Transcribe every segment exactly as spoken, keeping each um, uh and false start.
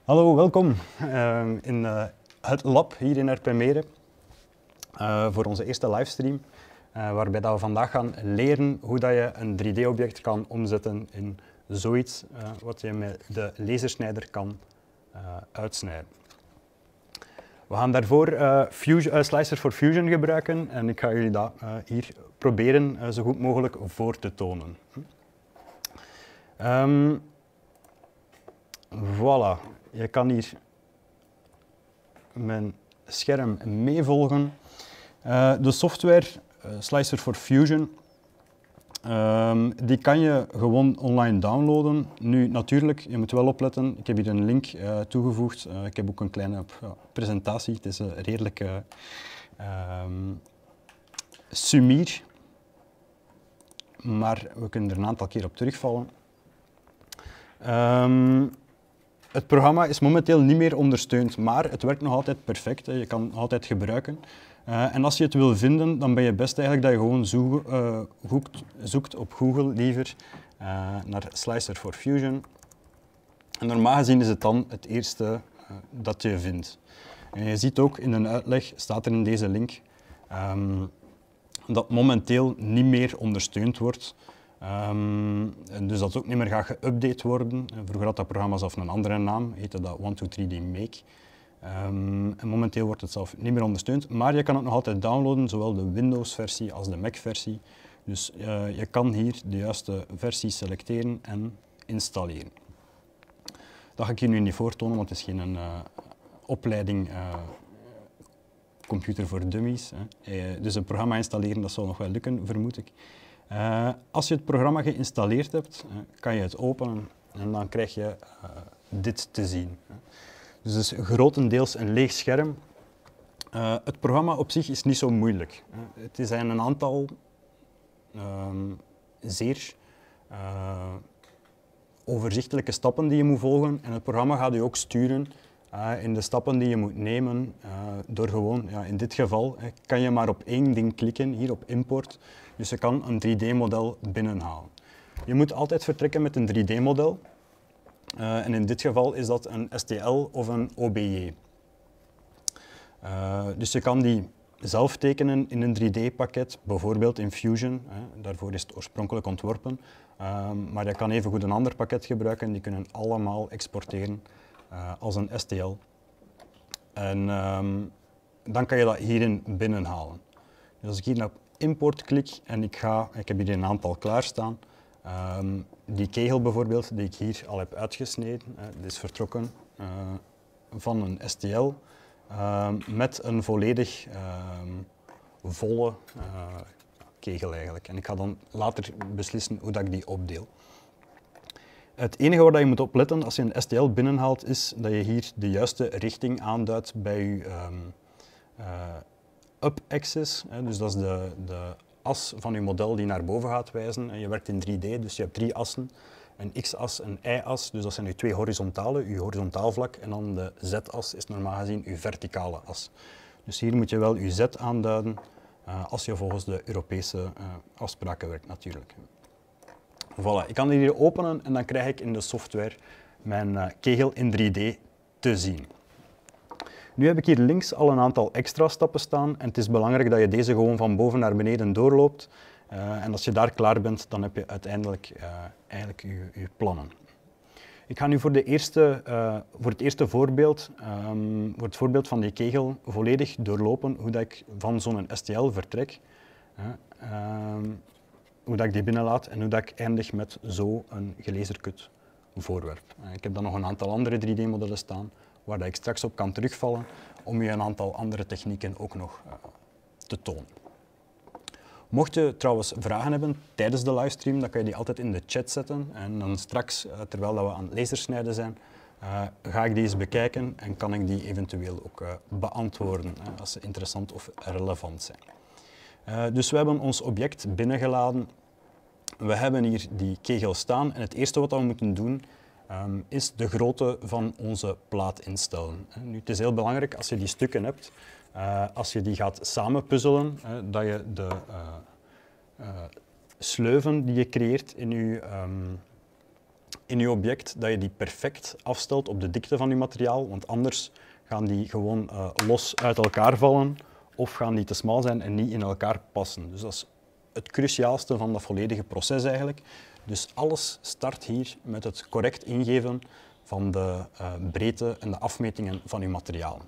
Hallo, welkom uh, in uh, het lab hier in Erpenmeren uh, voor onze eerste livestream, uh, waarbij dat we vandaag gaan leren hoe dat je een drie D object kan omzetten in zoiets uh, wat je met de lasersnijder kan uh, uitsnijden. We gaan daarvoor uh, Fusion, uh, Slicer for Fusion gebruiken en ik ga jullie dat uh, hier proberen uh, zo goed mogelijk voor te tonen. Um, voilà. Je kan hier mijn scherm meevolgen. Uh, de software uh, Slicer for Fusion, um, die kan je gewoon online downloaden. Nu natuurlijk, je moet wel opletten, ik heb hier een link uh, toegevoegd. Uh, ik heb ook een kleine uh, presentatie, het is een redelijk uh, um, sumier. Maar we kunnen er een aantal keer op terugvallen. Um, Het programma is momenteel niet meer ondersteund, maar het werkt nog altijd perfect. Hè. Je kan het altijd gebruiken. Uh, en als je het wil vinden, dan ben je best eigenlijk dat je gewoon zoek, uh, zoekt, zoekt op Google liever uh, naar Slicer for Fusion. En normaal gezien is het dan het eerste uh, dat je vindt. En je ziet ook in een uitleg, staat er in deze link, um, dat momenteel niet meer ondersteund wordt. Um, dus dat ook niet meer gaat geüpdate worden. Vroeger had dat programma zelf een andere naam, heette dat one two three D Make. Um, en momenteel wordt het zelf niet meer ondersteund, maar je kan het nog altijd downloaden, zowel de Windows-versie als de Mac-versie. Dus uh, je kan hier de juiste versie selecteren en installeren. Dat ga ik je nu niet voortonen, want het is geen uh, opleiding uh, computer voor dummies. Hè. Uh, dus een programma installeren, dat zal nog wel lukken, vermoed ik. Uh, als je het programma geïnstalleerd hebt, uh, kan je het openen en dan krijg je uh, dit te zien. Dus het is grotendeels een leeg scherm. Uh, het programma op zich is niet zo moeilijk. Uh, het zijn een aantal uh, zeer uh, overzichtelijke stappen die je moet volgen en het programma gaat je ook sturen uh, in de stappen die je moet nemen uh, door gewoon, ja, in dit geval uh, kan je maar op één ding klikken, hier op import. Dus je kan een drie D model binnenhalen. Je moet altijd vertrekken met een drie D model. Uh, en in dit geval is dat een S T L of een O B J. Uh, dus je kan die zelf tekenen in een drie D pakket, bijvoorbeeld in Fusion. Hè. Daarvoor is het oorspronkelijk ontworpen. Uh, maar je kan evengoed een ander pakket gebruiken. Die kunnen allemaal exporteren uh, als een S T L. En um, dan kan je dat hierin binnenhalen. Dus als ik hier naar import klik en ik ga, ik heb hier een aantal klaarstaan. Um, die kegel bijvoorbeeld, die ik hier al heb uitgesneden, uh, die is vertrokken uh, van een S T L uh, met een volledig uh, volle uh, kegel eigenlijk. En ik ga dan later beslissen hoe dat ik die opdeel. Het enige waar je moet opletten als je een S T L binnenhaalt is dat je hier de juiste richting aanduidt bij je um, uh, up-axis, dus dat is de, de as van je model die naar boven gaat wijzen. Je werkt in drie D, dus je hebt drie assen. Een x-as, een y-as, dus dat zijn je twee horizontale, je horizontaal vlak. En dan de z-as is normaal gezien je verticale as. Dus hier moet je wel je z aanduiden, uh, als je volgens de Europese uh, afspraken werkt natuurlijk. Voilà, ik kan die hier openen en dan krijg ik in de software mijn uh, kegel in drie D te zien. Nu heb ik hier links al een aantal extra stappen staan en het is belangrijk dat je deze gewoon van boven naar beneden doorloopt. Uh, en als je daar klaar bent, dan heb je uiteindelijk uh, eigenlijk je, je plannen. Ik ga nu voor, de eerste, uh, voor het eerste voorbeeld, um, voor het voorbeeld van die kegel, volledig doorlopen hoe dat ik van zo'n S T L vertrek, uh, um, hoe dat ik die binnenlaat en hoe dat ik eindig met zo een gelasercut voorwerp. Uh, ik heb dan nog een aantal andere drie D modellen staan, waar dat ik straks op kan terugvallen om je een aantal andere technieken ook nog uh, te tonen. Mocht je trouwens vragen hebben tijdens de livestream, dan kan je die altijd in de chat zetten. En dan straks, uh, terwijl we aan het lasersnijden zijn, uh, ga ik die eens bekijken en kan ik die eventueel ook uh, beantwoorden uh, als ze interessant of relevant zijn. Uh, dus we hebben ons object binnengeladen. We hebben hier die kegel staan en het eerste wat we moeten doen Um, is de grootte van onze plaat instellen. Nu, het is heel belangrijk als je die stukken hebt, uh, als je die gaat samenpuzzelen, uh, dat je de uh, uh, sleuven die je creëert in je, um, in je object dat je die perfect afstelt op de dikte van je materiaal, want anders gaan die gewoon uh, los uit elkaar vallen of gaan die te smal zijn en niet in elkaar passen. Dus dat is het cruciaalste van dat volledige proces eigenlijk. Dus alles start hier met het correct ingeven van de uh, breedte en de afmetingen van je materiaal.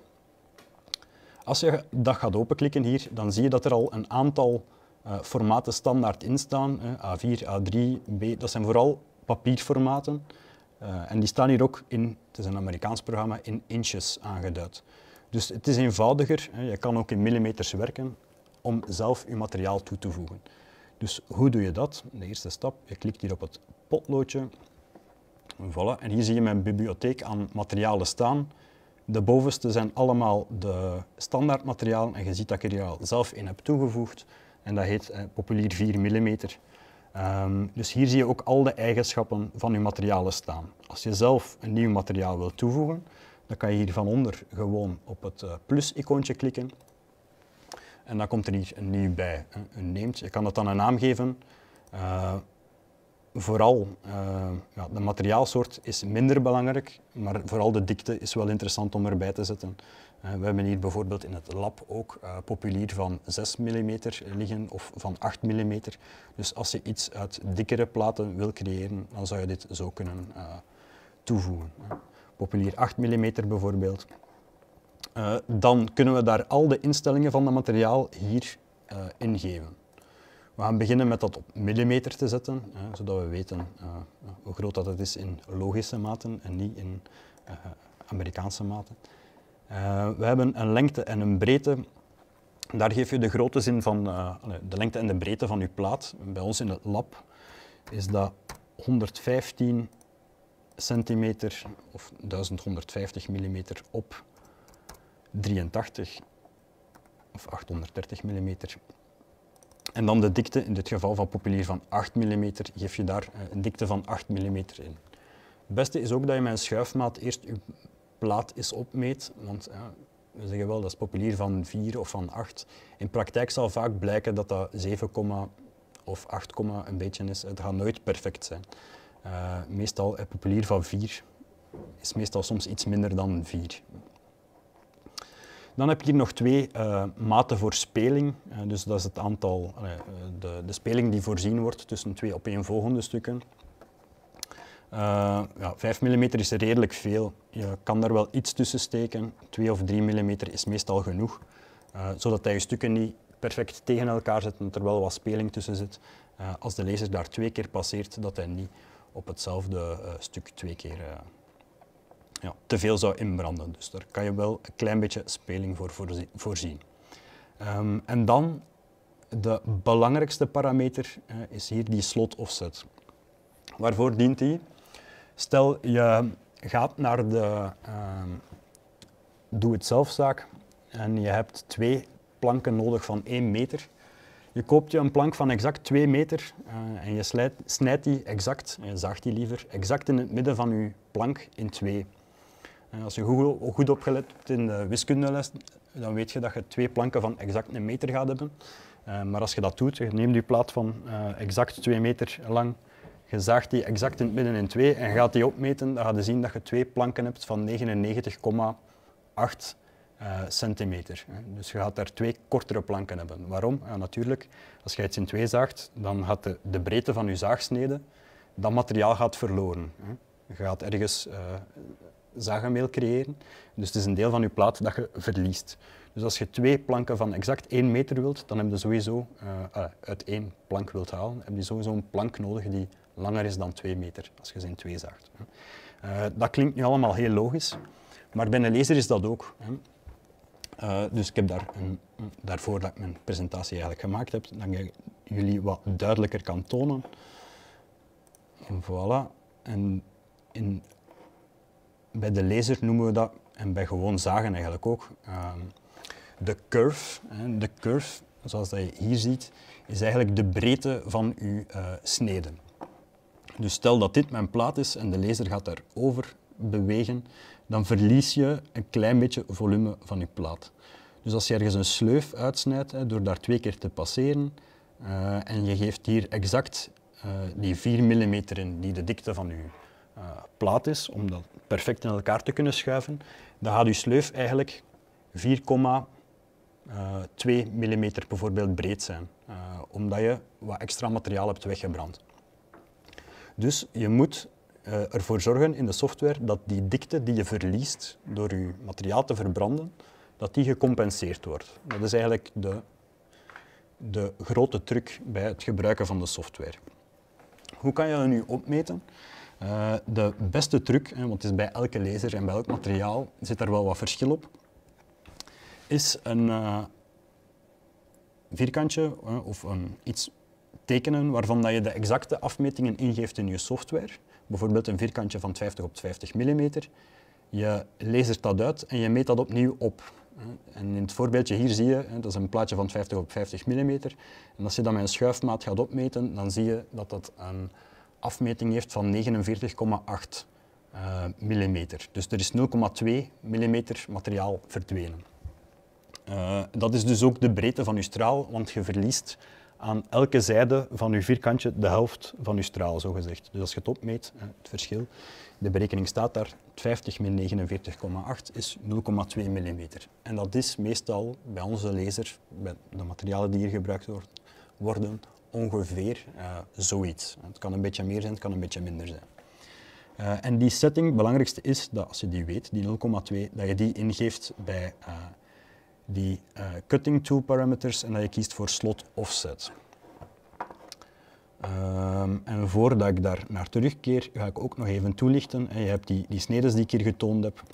Als je dat gaat openklikken hier, dan zie je dat er al een aantal uh, formaten standaard in staan. Uh, A vier, A drie, B, dat zijn vooral papierformaten. Uh, en die staan hier ook in, het is een Amerikaans programma, in inches aangeduid. Dus het is eenvoudiger, hè, je kan ook in millimeters werken, om zelf je materiaal toe te voegen. Dus hoe doe je dat? De eerste stap, je klikt hier op het potloodje. Voilà. En hier zie je mijn bibliotheek aan materialen staan. De bovenste zijn allemaal de standaardmaterialen en je ziet dat ik er hier al zelf in heb toegevoegd. En dat heet eh, Populier vier millimeter. Um, dus hier zie je ook al de eigenschappen van je materialen staan. Als je zelf een nieuw materiaal wilt toevoegen, dan kan je hier van onder gewoon op het uh, plus-icoontje klikken. En dan komt er hier een nieuw bij, hè, een named. Je kan dat dan een naam geven. Uh, vooral, uh, ja, de materiaalsoort is minder belangrijk, maar vooral de dikte is wel interessant om erbij te zetten. Uh, we hebben hier bijvoorbeeld in het lab ook uh, Populier van zes millimeter liggen of van acht millimeter. Dus als je iets uit dikkere platen wil creëren, dan zou je dit zo kunnen uh, toevoegen. Uh, Populier acht millimeter bijvoorbeeld. Uh, dan kunnen we daar al de instellingen van het materiaal hier uh, ingeven. We gaan beginnen met dat op millimeter te zetten, uh, zodat we weten uh, hoe groot dat het is in logische maten en niet in uh, Amerikaanse maten. Uh, we hebben een lengte en een breedte. Daar geef je de grootte zin van uh, de lengte en de breedte van je plaat. Bij ons in het lab is dat honderdvijftien centimeter of duizend honderdvijftig millimeter op drieëntachtig of achthonderddertig millimeter. En dan de dikte, in dit geval van Populier van acht millimeter, geef je daar een dikte van acht millimeter in. Het beste is ook dat je met een schuifmaat eerst je plaat eens opmeet, want ja, we zeggen wel dat is Populier van vier of van acht. In praktijk zal vaak blijken dat dat zeven, of acht, een beetje is. Het gaat nooit perfect zijn. Uh, meestal, een Populier van vier is meestal soms iets minder dan vier. Dan heb je hier nog twee uh, maten voor speling. Uh, dus dat is het aantal, uh, de, de speling die voorzien wordt tussen twee opeenvolgende stukken. Uh, ja, vijf millimeter is redelijk veel. Je kan daar wel iets tussen steken. twee of drie millimeter is meestal genoeg. Uh, zodat je stukken niet perfect tegen elkaar zitten, dat er wel wat speling tussen zit. Uh, als de laser daar twee keer passeert, dat hij niet op hetzelfde uh, stuk twee keer uh, ja, te veel zou inbranden. Dus daar kan je wel een klein beetje speling voor voorzien. Um, en dan de belangrijkste parameter uh, is hier die slot offset. Waarvoor dient die? Stel je gaat naar de uh, doe-het-zelfzaak en je hebt twee planken nodig van één meter. Je koopt je een plank van exact twee meter uh, en je slijt, snijdt die exact, je zaagt die liever, exact in het midden van je plank in twee. Uh, als je goed, goed opgelet hebt in de wiskundeles, dan weet je dat je twee planken van exact een meter gaat hebben. Uh, maar als je dat doet, je neemt je plaat van uh, exact twee meter lang, je zaagt die exact in het midden in twee en je gaat die opmeten, dan ga je zien dat je twee planken hebt van negenennegentig komma acht uh, centimeter. Dus je gaat daar twee kortere planken hebben. Waarom? Ja, natuurlijk, als je iets in twee zaagt, dan gaat de, de breedte van je zaagsnede, dat materiaal gaat verloren. Je gaat ergens uh, zagenmeel creëren, dus het is een deel van je plaat dat je verliest. Dus als je twee planken van exact één meter wilt, dan heb je sowieso uh, uit één plank wilt halen, heb je sowieso een plank nodig die langer is dan twee meter, als je ze in twee zaagt. Uh, dat klinkt nu allemaal heel logisch, maar bij een laser is dat ook. Hè. Uh, dus ik heb daar een, daarvoor dat ik mijn presentatie eigenlijk gemaakt heb, dat ik jullie wat duidelijker kan tonen. En voilà. En in, bij de laser noemen we dat, en bij gewoon zagen eigenlijk ook, uh, de curve. Hè. De curve, zoals dat je hier ziet, is eigenlijk de breedte van uw uh, snede. Dus stel dat dit mijn plaat is en de laser gaat daarover bewegen, dan verlies je een klein beetje volume van je plaat. Dus als je ergens een sleuf uitsnijdt, hè, door daar twee keer te passeren, uh, en je geeft hier exact uh, die vier millimeter in, die de dikte van je uh, plaat is, om dat perfect in elkaar te kunnen schuiven, dan gaat uw sleuf eigenlijk vier komma twee millimeter bijvoorbeeld breed zijn, uh, omdat je wat extra materiaal hebt weggebrand. Dus je moet uh, ervoor zorgen in de software dat die dikte die je verliest door je materiaal te verbranden, dat die gecompenseerd wordt. Dat is eigenlijk de, de grote truc bij het gebruiken van de software. Hoe kan je dat nu opmeten? Uh, de beste truc, hè, want het is bij elke laser en bij elk materiaal zit daar wel wat verschil op, is een uh, vierkantje uh, of een, iets tekenen waarvan dat je de exacte afmetingen ingeeft in je software. Bijvoorbeeld een vierkantje van vijftig op vijftig millimeter. Je lasert dat uit en je meet dat opnieuw op. En in het voorbeeldje hier zie je, dat is een plaatje van vijftig op vijftig millimeter. En als je dat met een schuifmaat gaat opmeten, dan zie je dat dat een afmeting heeft van negenenveertig komma acht uh, millimeter. Dus er is nul komma twee millimeter materiaal verdwenen. Uh, dat is dus ook de breedte van je straal, want je verliest aan elke zijde van je vierkantje de helft van je straal, zogezegd. Dus als je het opmeet, het verschil, de berekening staat daar, vijftig min negenenveertig komma acht is nul komma twee millimeter. En dat is meestal bij onze laser, bij de materialen die hier gebruikt worden, ongeveer uh, zoiets. Het kan een beetje meer zijn, het kan een beetje minder zijn. Uh, en die setting, het belangrijkste is dat als je die weet, die nul komma twee, dat je die ingeeft bij uh, die uh, cutting tool parameters en dat je kiest voor slot offset. Um, en voordat ik daar naar terugkeer, ga ik ook nog even toelichten. En je hebt die, die snedes die ik hier getoond heb.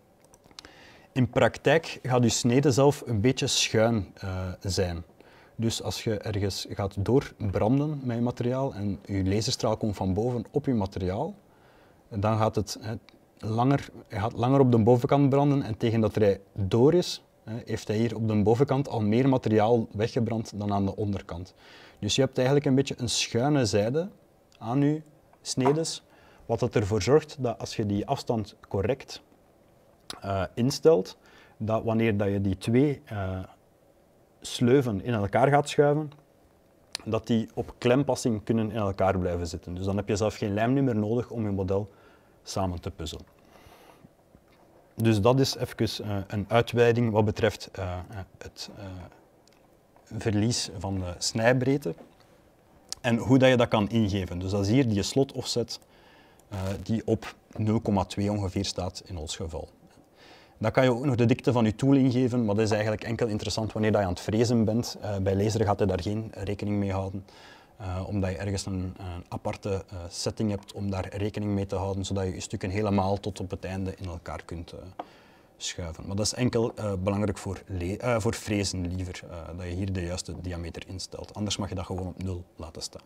In praktijk gaat je snede zelf een beetje schuin uh, zijn. Dus als je ergens gaat doorbranden met je materiaal en je laserstraal komt van boven op je materiaal, dan gaat het, he, langer, hij gaat langer op de bovenkant branden en tegen dat hij door is, heeft hij hier op de bovenkant al meer materiaal weggebrand dan aan de onderkant. Dus je hebt eigenlijk een beetje een schuine zijde aan je snedes, wat ervoor zorgt dat als je die afstand correct uh, instelt, dat wanneer dat je die twee uh, sleuven in elkaar gaat schuiven, dat die op klempassing kunnen in elkaar blijven zitten. Dus dan heb je zelf geen lijm meer nodig om je model samen te puzzelen. Dus dat is even uh, een uitweiding wat betreft uh, het uh, verlies van de snijbreedte en hoe dat je dat kan ingeven. Dus dat is hier die slot offset uh, die op nul komma twee ongeveer staat in ons geval. Dan kan je ook nog de dikte van je tool ingeven, maar dat is eigenlijk enkel interessant wanneer je aan het frezen bent. Uh, bij laser gaat je daar geen rekening mee houden, uh, omdat je ergens een, een aparte uh, setting hebt om daar rekening mee te houden, zodat je je stukken helemaal tot op het einde in elkaar kunt uh, schuiven. Maar dat is enkel uh, belangrijk voor, uh, voor frezen liever, uh, dat je hier de juiste diameter instelt. Anders mag je dat gewoon op nul laten staan.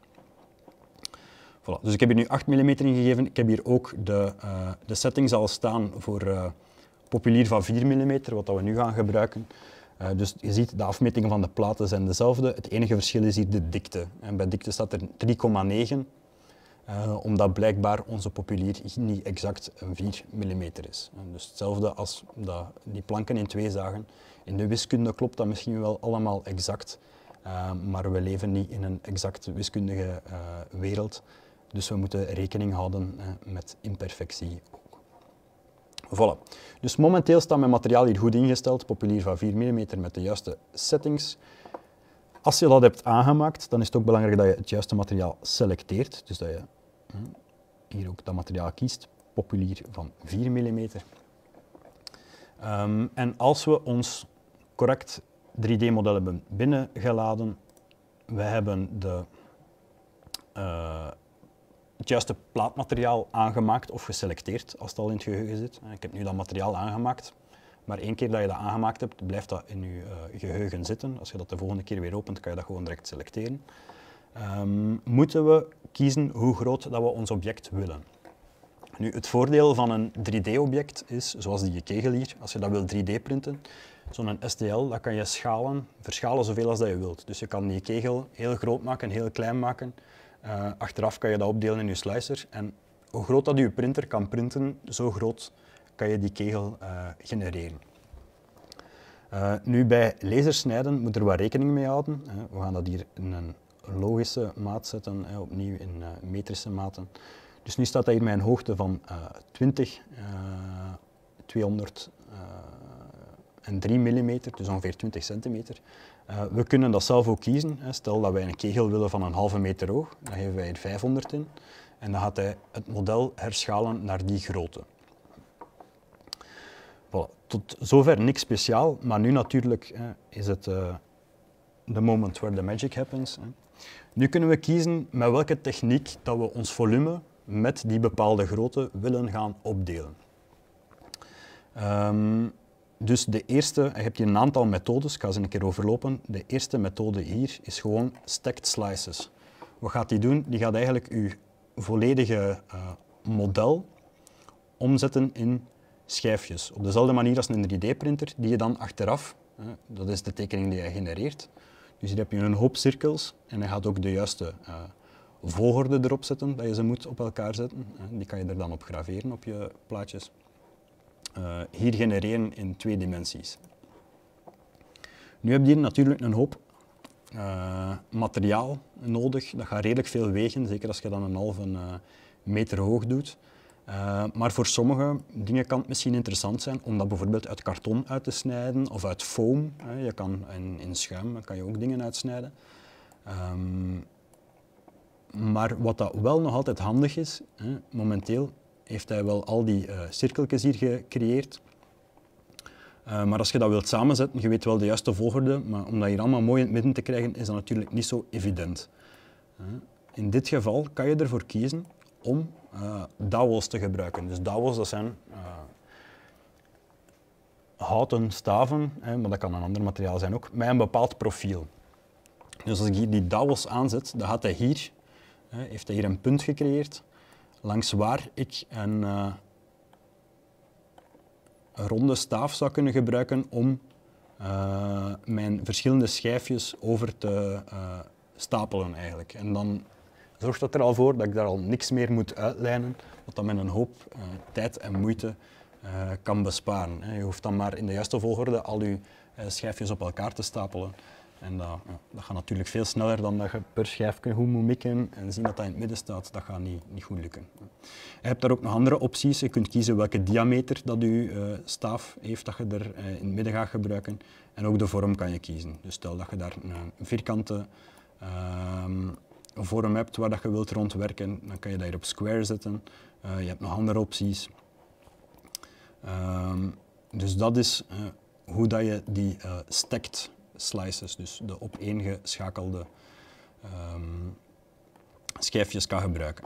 Voilà. Dus ik heb hier nu acht millimeter ingegeven. Ik heb hier ook de, uh, de settings al staan voor uh, populier van vier millimeter, wat we nu gaan gebruiken. Uh, dus je ziet, de afmetingen van de platen zijn dezelfde. Het enige verschil is hier de dikte. En bij dikte staat er drie komma negen, uh, omdat blijkbaar onze populier niet exact vier millimeter is. En dus hetzelfde als dat die planken in twee zagen. In de wiskunde klopt dat misschien wel allemaal exact, uh, maar we leven niet in een exact wiskundige uh, wereld. Dus we moeten rekening houden uh, met imperfectie. Voilà. Dus momenteel staat mijn materiaal hier goed ingesteld, populier van vier millimeter met de juiste settings. Als je dat hebt aangemaakt, dan is het ook belangrijk dat je het juiste materiaal selecteert. Dus dat je hm, hier ook dat materiaal kiest, populier van vier millimeter. Um, en als we ons correct drie D model hebben binnengeladen, we hebben de uh, het juiste plaatmateriaal aangemaakt of geselecteerd als het al in het geheugen zit. Ik heb nu dat materiaal aangemaakt, maar één keer dat je dat aangemaakt hebt, blijft dat in je uh, geheugen zitten. Als je dat de volgende keer weer opent, kan je dat gewoon direct selecteren. Um, moeten we kiezen hoe groot dat we ons object willen. Nu, het voordeel van een drie D object is, zoals die kegel hier, als je dat wil drie D printen, zo'n S T L, dat kan je schalen, verschalen zoveel als dat je wilt. Dus je kan die kegel heel groot maken, heel klein maken. Uh, achteraf kan je dat opdelen in je slicer en hoe groot dat je printer kan printen, zo groot kan je die kegel uh, genereren. Uh, nu bij lasersnijden moet er wat rekening mee houden. Uh, we gaan dat hier in een logische maat zetten, uh, opnieuw in uh, metrische maten. Dus nu staat hij hier met een hoogte van uh, twintig, uh, tweehonderd en drie millimeter, dus ongeveer twintig centimeter. Uh, we kunnen dat zelf ook kiezen. Hè. Stel dat wij een kegel willen van een halve meter hoog, dan geven wij er vijfhonderd in. En dan gaat hij het model herschalen naar die grootte. Voilà. Tot zover niks speciaal, maar nu natuurlijk hè, is het uh, the moment where the magic happens. Hè. Nu kunnen we kiezen met welke techniek dat we ons volume met die bepaalde grootte willen gaan opdelen. Um, dus de eerste, je hebt hier een aantal methodes, ik ga ze een keer overlopen. De eerste methode hier is gewoon stacked slices. Wat gaat die doen? Die gaat eigenlijk je volledige uh, model omzetten in schijfjes. Op dezelfde manier als een drie D printer, die je dan achteraf, uh, dat is de tekening die je genereert. Dus hier heb je een hoop cirkels en hij gaat ook de juiste uh, volgorde erop zetten, dat je ze moet op elkaar zetten. Uh, die kan je er dan op graveren op je plaatjes. Uh, hier genereren in twee dimensies. Nu heb je hier natuurlijk een hoop uh, materiaal nodig. Dat gaat redelijk veel wegen, zeker als je dan een halve uh, meter hoog doet. Uh, maar voor sommige dingen kan het misschien interessant zijn om dat bijvoorbeeld uit karton uit te snijden of uit foam. Hè. Je kan in, in schuim kan je ook dingen uitsnijden. Um, maar wat dat wel nog altijd handig is, hè, momenteel heeft hij wel al die uh, cirkeltjes hier gecreëerd. Uh, maar als je dat wilt samenzetten, je weet wel de juiste volgorde, maar om dat hier allemaal mooi in het midden te krijgen, is dat natuurlijk niet zo evident. Uh, in dit geval kan je ervoor kiezen om uh, dowels te gebruiken. Dus dowels, dat zijn uh, houten staven, hè, maar dat kan een ander materiaal zijn ook, met een bepaald profiel. Dus als ik hier die dowels aanzet, dan gaat hij hier, uh, heeft hij hier een punt gecreëerd, langs waar ik een, uh, een ronde staaf zou kunnen gebruiken om uh, mijn verschillende schijfjes over te uh, stapelen eigenlijk. En dan zorgt dat er al voor dat ik daar al niks meer moet uitlijnen, wat dat met een hoop uh, tijd en moeite uh, kan besparen. Hè. Je hoeft dan maar in de juiste volgorde al je uh, schijfjes op elkaar te stapelen. En dat, ja, dat gaat natuurlijk veel sneller dan dat je per schijf goed moet mikken en zien dat dat in het midden staat. Dat gaat niet, niet goed lukken. Je hebt daar ook nog andere opties. Je kunt kiezen welke diameter dat je uh, staaf heeft dat je er uh, in het midden gaat gebruiken. En ook de vorm kan je kiezen. Dus stel dat je daar een vierkante uh, vorm hebt waar dat je wilt rondwerken, dan kan je dat hier op square zetten. Uh, je hebt nog andere opties. Uh, dus dat is uh, hoe dat je die uh, stacked slices, dus de opeengeschakelde um, schijfjes kan gebruiken.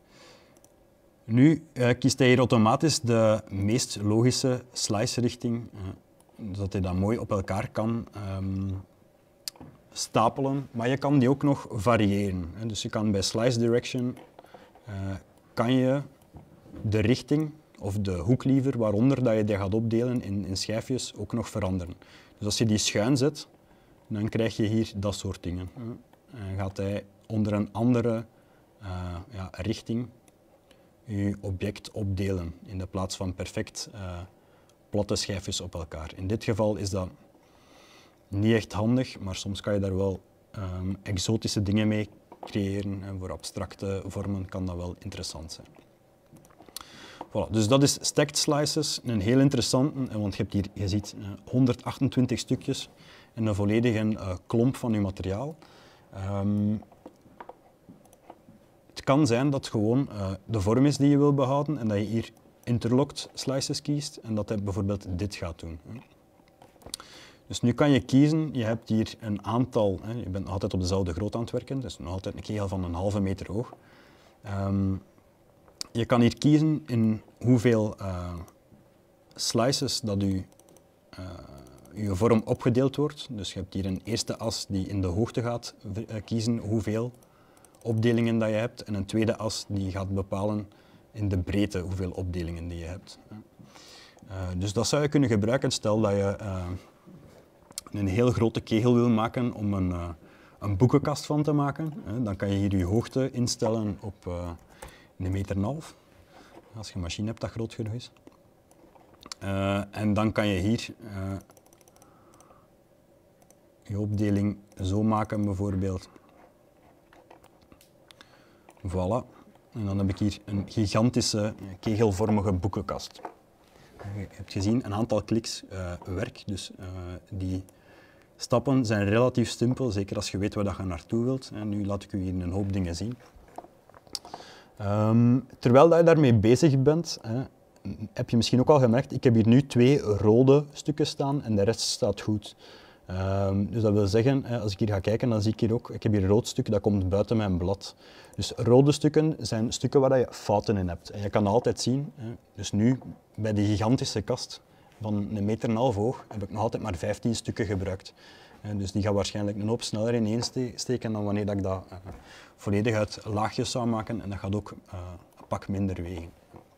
Nu uh, kiest hij hier automatisch de meest logische slice-richting, uh, zodat hij dat mooi op elkaar kan um, stapelen, maar je kan die ook nog variëren. Hè. Dus je kan bij slice direction uh, kan je de richting of de hoek liever waaronder dat je die gaat opdelen in, in schijfjes ook nog veranderen. Dus als je die schuin zet, dan krijg je hier dat soort dingen. En gaat hij onder een andere uh, ja, richting je object opdelen in de plaats van perfect uh, platte schijfjes op elkaar. In dit geval is dat niet echt handig, maar soms kan je daar wel um, exotische dingen mee creëren en voor abstracte vormen kan dat wel interessant zijn. Voilà, dus dat is stacked slices, een heel interessante, want je hebt hier, je ziet, honderdachtentwintig stukjes en een volledige uh, klomp van je materiaal. Um, het kan zijn dat gewoon uh, de vorm is die je wil behouden en dat je hier interlocked slices kiest en dat hij bijvoorbeeld dit gaat doen. Dus nu kan je kiezen, je hebt hier een aantal, hè, je bent nog altijd op dezelfde grootte aan het werken, dus nog altijd een kegel van een halve meter hoog. Um, je kan hier kiezen in hoeveel uh, slices dat u, uh, je vorm opgedeeld wordt. Dus je hebt hier een eerste as die in de hoogte gaat uh, kiezen hoeveel opdelingen dat je hebt en een tweede as die gaat bepalen in de breedte hoeveel opdelingen die je hebt. Uh, dus dat zou je kunnen gebruiken, stel dat je uh, een heel grote kegel wil maken om een, uh, een boekenkast van te maken. Uh, dan kan je hier je hoogte instellen op uh, een meter en een half, als je een machine hebt dat groot genoeg is. Uh, en dan kan je hier uh, je opdeling zo maken bijvoorbeeld. Voilà. En dan heb ik hier een gigantische kegelvormige boekenkast. Je hebt gezien, een aantal kliks uh, werk, dus uh, die stappen zijn relatief simpel, zeker als je weet waar je naartoe wilt. En nu laat ik u hier een hoop dingen zien. Um, terwijl dat je daarmee bezig bent, hè, heb je misschien ook al gemerkt, ik heb hier nu twee rode stukken staan en de rest staat goed. Um, dus dat wil zeggen, als ik hier ga kijken, dan zie ik hier ook, ik heb hier een rood stuk, dat komt buiten mijn blad. Dus rode stukken zijn stukken waar je fouten in hebt. En je kan dat altijd zien. Hè. Dus nu, bij die gigantische kast van een meter en een half hoog, heb ik nog altijd maar vijftien stukken gebruikt. En dus die gaat waarschijnlijk een hoop sneller ineensteken dan wanneer ik dat uh, volledig uit laagjes zou maken. En dat gaat ook uh, een pak minder wegen.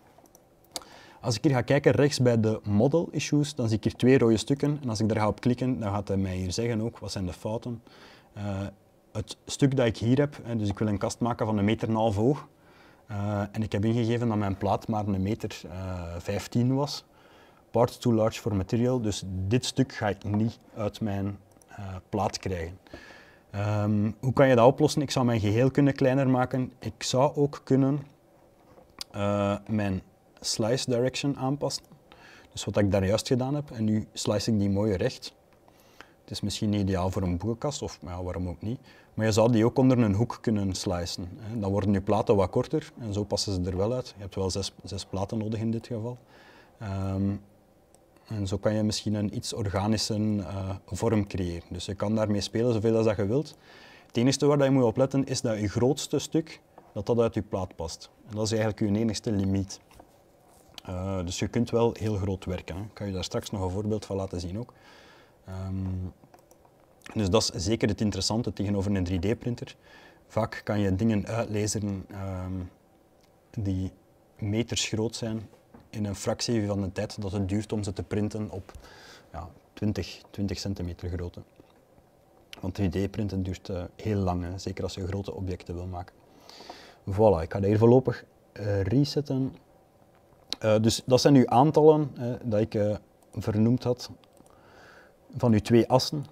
Als ik hier ga kijken rechts bij de model issues, dan zie ik hier twee rode stukken. En als ik daar ga op klikken, dan gaat hij mij hier zeggen ook wat zijn de fouten. Uh, het stuk dat ik hier heb, dus ik wil een kast maken van een meter en een half hoog. Uh, en ik heb ingegeven dat mijn plaat maar een meter uh, vijftien was. Parts too large for material, dus dit stuk ga ik niet uit mijn uh, plaat krijgen. Um, hoe kan je dat oplossen? Ik zou mijn geheel kunnen kleiner maken. Ik zou ook kunnen uh, mijn slice direction aanpassen. Dus wat ik daar juist gedaan heb, en nu slice ik die mooi recht. Het is misschien niet ideaal voor een boekenkast, of ja, waarom ook niet. Maar je zou die ook onder een hoek kunnen slicen. Hè. Dan worden je platen wat korter en zo passen ze er wel uit. Je hebt wel zes, zes platen nodig in dit geval. Um, en zo kan je misschien een iets organische uh, vorm creëren. Dus je kan daarmee spelen zoveel als dat je wilt. Het enige waar je moet op letten is dat je grootste stuk dat dat uit je plaat past. En dat is eigenlijk je enigste limiet. Uh, dus je kunt wel heel groot werken. Hè. Ik kan je daar straks nog een voorbeeld van laten zien ook. Um, dus dat is zeker het interessante tegenover een drie D printer. Vaak kan je dingen uitlezen um, die meters groot zijn in een fractie van de tijd dat het duurt om ze te printen op ja, twintig, twintig centimeter grootte. Want drie D printen duurt uh, heel lang, hè, zeker als je grote objecten wil maken. Voilà, ik ga dat hier voorlopig uh, resetten. Uh, dus dat zijn uw aantallen uh, dat ik uh, vernoemd had van uw twee assen.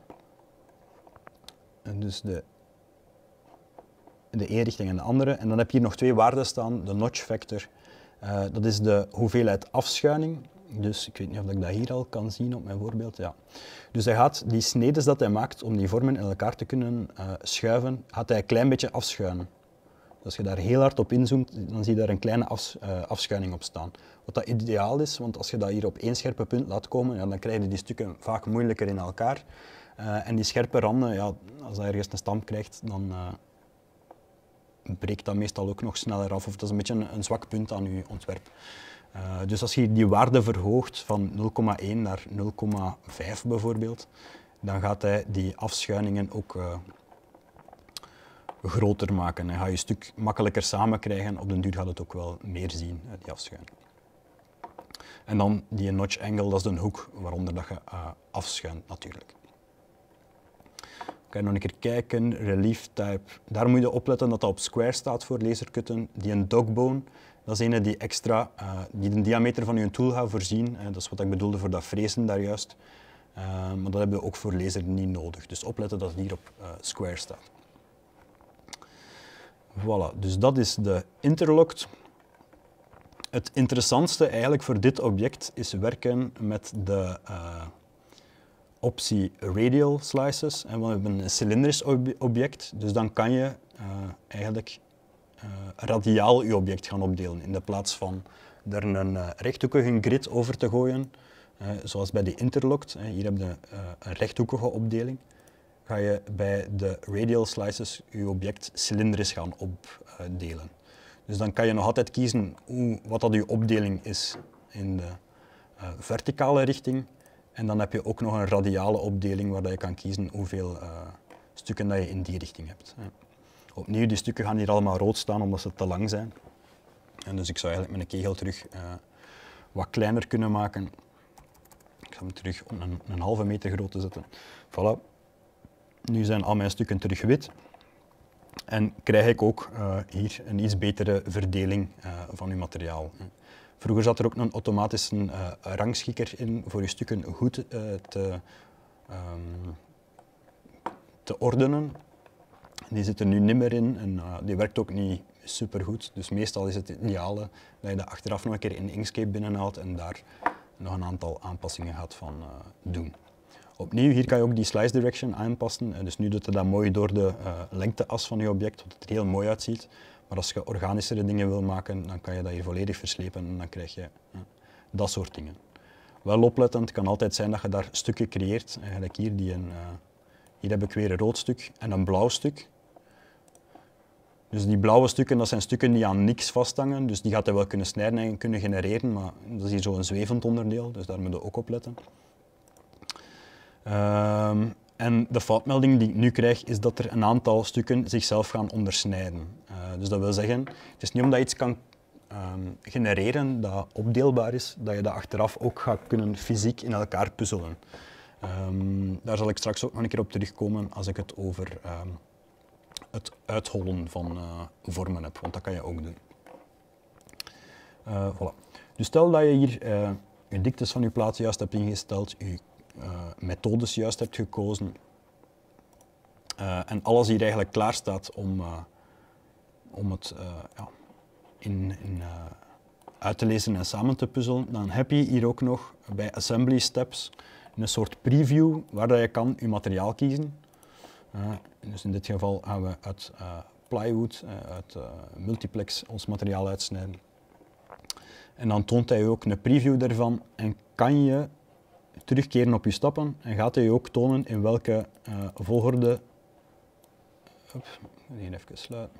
En dus de, de ene richting en de andere. En dan heb je hier nog twee waarden staan, de notch factor. Uh, dat is de hoeveelheid afschuining. Dus ik weet niet of ik dat hier al kan zien op mijn voorbeeld. Ja. Dus hij gaat die snedes dat hij maakt om die vormen in elkaar te kunnen uh, schuiven, gaat hij een klein beetje afschuinen. Als je daar heel hard op inzoomt, dan zie je daar een kleine afs, uh, afschuining op staan. Wat dat ideaal is, want als je dat hier op één scherpe punt laat komen, ja, dan krijg je die stukken vaak moeilijker in elkaar. Uh, en die scherpe randen, ja, als dat ergens een stamp krijgt, dan uh, breekt dat meestal ook nog sneller af. Of dat is een beetje een, een zwak punt aan je ontwerp. Uh, dus als je die waarde verhoogt van nul komma één naar nul komma vijf bijvoorbeeld, dan gaat hij die afschuiningen ook uh, groter maken. En ga je stuk makkelijker samen krijgen. Op den duur gaat het ook wel meer zien, die afschuining. En dan die notch angle, dat is een hoek waaronder dat je uh, afschuint natuurlijk. Kan je nog een keer kijken, relief type. Daar moet je opletten dat dat op square staat voor lasercutten. Die een dogbone, dat is een die extra, uh, die de diameter van je tool gaat voorzien. Uh, dat is wat ik bedoelde voor dat frezen daar juist. Uh, maar dat hebben we ook voor laser niet nodig. Dus opletten dat het hier op uh, square staat. Voilà, dus dat is de interlocked. Het interessantste eigenlijk voor dit object is werken met de uh, optie radial slices. En we hebben een cilindrisch ob object, dus dan kan je uh, eigenlijk uh, radiaal je object gaan opdelen. In de plaats van er een uh, rechthoekige grid over te gooien, uh, zoals bij de interlocked. Uh, hier heb je uh, een rechthoekige opdeling. Ga je bij de radial slices je object cilindrisch gaan opdelen. Dus dan kan je nog altijd kiezen hoe, wat dat je opdeling is in de uh, verticale richting. En dan heb je ook nog een radiale opdeling waar je kan kiezen hoeveel uh, stukken dat je in die richting hebt. Ja. Opnieuw, die stukken gaan hier allemaal rood staan omdat ze te lang zijn. En dus ik zou eigenlijk mijn kegel terug uh, wat kleiner kunnen maken. Ik zal hem terug om een, een halve meter groot te zetten. Voilà. Nu zijn al mijn stukken terug wit. En krijg ik ook uh, hier een iets betere verdeling uh, van uw materiaal. Vroeger zat er ook een automatische uh, rangschikker in voor je stukken goed uh, te, um, te ordenen. Die zit er nu niet meer in en uh, die werkt ook niet supergoed. Dus meestal is het ideale dat je dat achteraf nog een keer in Inkscape binnenhaalt en daar nog een aantal aanpassingen gaat van uh, doen. Opnieuw, hier kan je ook die slice direction aanpassen. Uh, dus nu doet het dat mooi door de uh, lengteas van je object, wat het er heel mooi uitziet. Maar als je organischere dingen wil maken, dan kan je dat hier volledig verslepen en dan krijg je uh, dat soort dingen. Wel opletten, het kan altijd zijn dat je daar stukken creëert. Eigenlijk hier, die een, uh, hier heb ik weer een rood stuk en een blauw stuk. Dus die blauwe stukken, dat zijn stukken die aan niks vasthangen. Dus die gaat hij wel kunnen snijden en kunnen genereren, maar dat is hier zo'n zwevend onderdeel, dus daar moet je ook op letten. Um, en de foutmelding die ik nu krijg, is dat er een aantal stukken zichzelf gaan ondersnijden. Uh, dus dat wil zeggen, het is niet omdat je iets kan um, genereren dat opdeelbaar is, dat je dat achteraf ook gaat kunnen fysiek in elkaar puzzelen. Um, daar zal ik straks ook nog een keer op terugkomen als ik het over um, het uithollen van uh, vormen heb, want dat kan je ook doen. Uh, voilà. Dus stel dat je hier uh, je diktes van je platen juist hebt ingesteld, je uh, methodes juist hebt gekozen uh, en alles hier eigenlijk klaar staat om, uh, om het uh, ja, in, in, uh, uit te lezen en samen te puzzelen, dan heb je hier ook nog bij Assembly Steps een soort preview waar dat je kan je materiaal kiezen. Uh, dus in dit geval gaan we uit uh, plywood, uh, uit uh, multiplex ons materiaal uitsnijden. En dan toont hij je ook een preview daarvan en kan je terugkeren op je stappen en gaat hij je ook tonen in welke uh, volgorde. Op, hier even sluiten.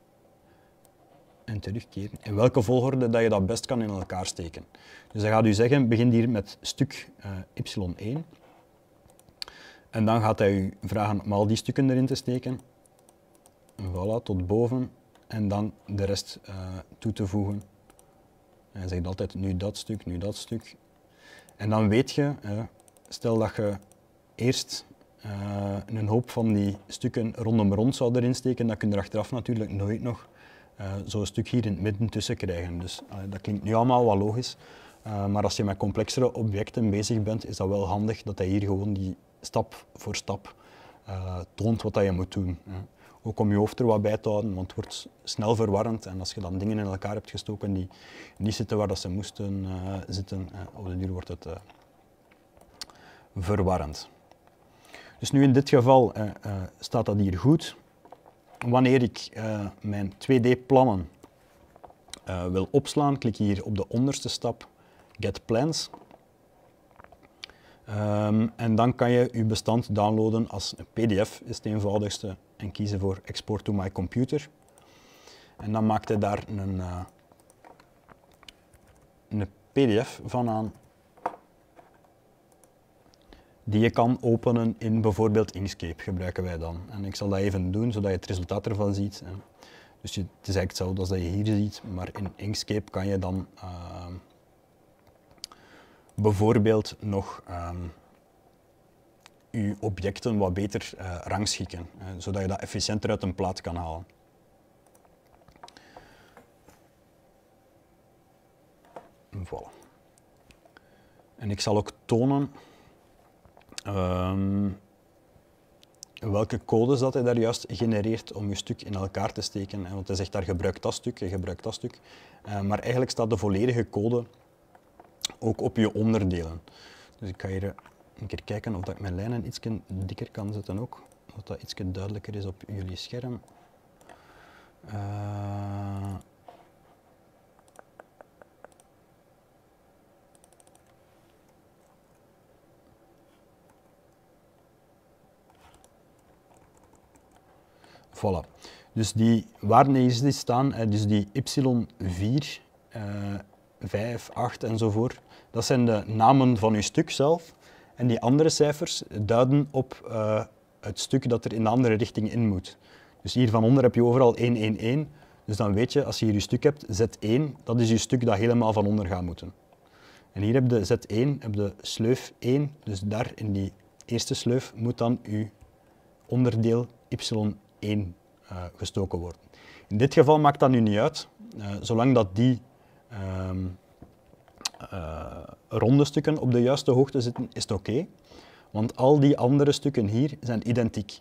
En terugkeren. In welke volgorde dat je dat best kan in elkaar steken. Dus hij gaat u zeggen, begin hier met stuk uh, Y één. En dan gaat hij u vragen om al die stukken erin te steken. Voilà, tot boven. En dan de rest uh, toe te voegen. En hij zegt altijd nu dat stuk, nu dat stuk. En dan weet je, uh, stel dat je eerst uh, een hoop van die stukken rondom rond zou erin steken, dan kun je er achteraf natuurlijk nooit nog uh, zo'n stuk hier in het midden tussen krijgen. Dus uh, dat klinkt nu allemaal wel logisch. Uh, maar als je met complexere objecten bezig bent, is dat wel handig dat hij hier gewoon die stap voor stap uh, toont wat dat je moet doen. Ja. Ook om je hoofd er wat bij te houden, want het wordt snel verwarrend en als je dan dingen in elkaar hebt gestoken die niet zitten waar dat ze moesten uh, zitten, uh, op de duur wordt het uh, verwarrend. Dus nu in dit geval uh, uh, staat dat hier goed. Wanneer ik uh, mijn twee D plannen uh, wil opslaan, klik je hier op de onderste stap Get Plans. Um, en dan kan je je bestand downloaden als een P D F, is het eenvoudigste, en kiezen voor Export to my computer. En dan maakt hij daar een, uh, een P D F van aan, die je kan openen in bijvoorbeeld Inkscape, gebruiken wij dan. En ik zal dat even doen, zodat je het resultaat ervan ziet. Hè. Dus je, het is eigenlijk hetzelfde als dat je hier ziet, maar in Inkscape kan je dan uh, bijvoorbeeld nog um, je objecten wat beter uh, rangschikken, uh, zodat je dat efficiënter uit een plaat kan halen. Voilà. En ik zal ook tonen um, welke codes dat hij daar juist genereert om je stuk in elkaar te steken. Want hij zegt daar gebruik dat stuk, je gebruikt dat stuk. Uh, maar eigenlijk staat de volledige code ook op je onderdelen. Dus ik ga hier een keer kijken of dat ik mijn lijnen iets dikker kan zetten ook, zodat dat iets duidelijker is op jullie scherm. Uh... Voilà. Dus die waarden die hier staan, dus die Y vier, uh, vijf, acht enzovoort, dat zijn de namen van je stuk zelf. En die andere cijfers duiden op uh, het stuk dat er in de andere richting in moet. Dus hier van onder heb je overal één, één, één. Dus dan weet je, als je hier je stuk hebt, Z één, dat is je stuk dat helemaal van onder gaat moeten. En hier heb je Z één, heb je sleuf één, dus daar in die eerste sleuf moet dan je onderdeel Y één uh, gestoken worden. In dit geval maakt dat nu niet uit, uh, zolang dat die um, uh, ronde stukken op de juiste hoogte zitten, is het oké. Okay, want al die andere stukken hier zijn identiek.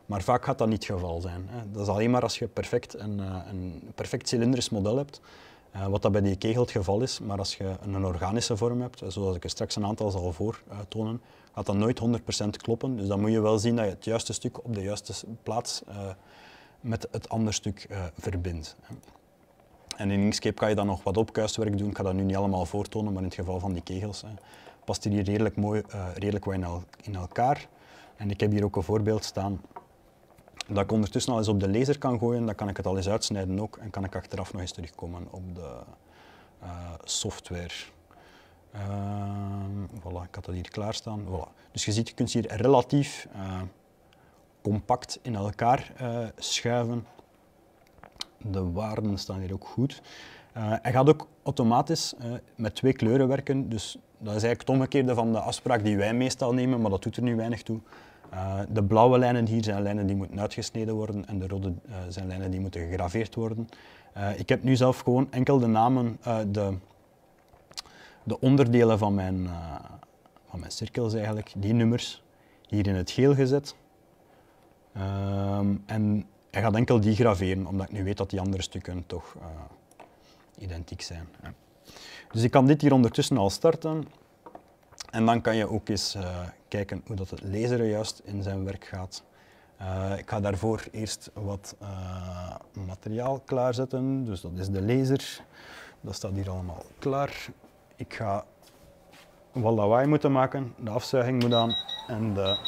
Maar vaak gaat dat niet het geval zijn. Hè. Dat is alleen maar als je perfect een, een perfect cilindrisch model hebt, uh, wat dat bij die kegel het geval is. Maar als je een organische vorm hebt, zoals ik er straks een aantal zal voortonen, gaat dat nooit honderd procent kloppen. Dus dan moet je wel zien dat je het juiste stuk op de juiste plaats uh, met het andere stuk uh, verbindt. Hè. En in Inkscape kan je dan nog wat opkuiswerk doen. Ik ga dat nu niet allemaal voortonen, maar in het geval van die kegels hè, past die hier redelijk mooi, uh, redelijk wat in, el in elkaar. En ik heb hier ook een voorbeeld staan dat ik ondertussen al eens op de laser kan gooien. Dan kan ik het al eens uitsnijden ook en kan ik achteraf nog eens terugkomen op de uh, software. Uh, voilà, ik had dat hier klaarstaan. Voilà. Dus je ziet, je kunt ze hier relatief uh, compact in elkaar uh, schuiven. De waarden staan hier ook goed. Uh, hij gaat ook automatisch uh, met twee kleuren werken, dus dat is eigenlijk het omgekeerde van de afspraak die wij meestal nemen, maar dat doet er nu weinig toe. Uh, de blauwe lijnen hier zijn lijnen die moeten uitgesneden worden en de rode uh, zijn lijnen die moeten gegraveerd worden. Uh, ik heb nu zelf gewoon enkel de namen, uh, de, de onderdelen van mijn, uh, van mijn cirkels eigenlijk, die nummers, hier in het geel gezet. Uh, en hij gaat enkel die graveren, omdat ik nu weet dat die andere stukken toch uh, identiek zijn. Hè. Dus ik kan dit hier ondertussen al starten. En dan kan je ook eens uh, kijken hoe dat het laseren juist in zijn werk gaat. Uh, ik ga daarvoor eerst wat uh, materiaal klaarzetten. Dus dat is de laser. Dat staat hier allemaal klaar. Ik ga wat lawaai moeten maken. De afzuiging moet aan en de